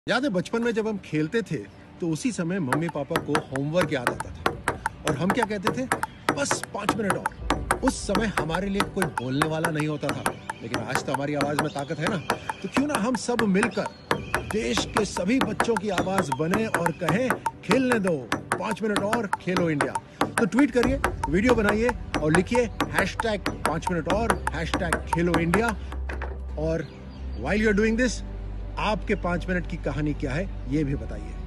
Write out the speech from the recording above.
याद है बचपन में जब हम खेलते थे तो उसी समय मम्मी पापा को होमवर्क याद आता था और हम क्या कहते थे, बस 5 मिनट और। उस समय हमारे लिए कोई बोलने वाला नहीं होता था, लेकिन आज तो हमारी आवाज में ताकत है ना, तो क्यों ना हम सब मिलकर देश के सभी बच्चों की आवाज बने और कहें, खेलने दो, 5 मिनट और, खेलो इंडिया। तो ट्वीट करिए, वीडियो बनाइए और लिखिए #5 मिनट और, #खेलो इंडिया। और while you are doing this, आपके 5 मिनट की कहानी क्या है ये भी बताइए।